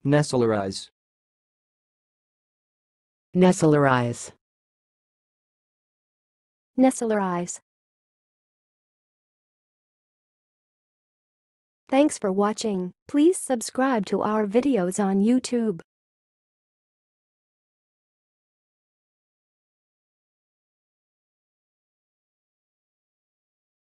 Nesslerized. Nesslerise. Nesslerized. Thanks for watching. Please subscribe to our videos on YouTube.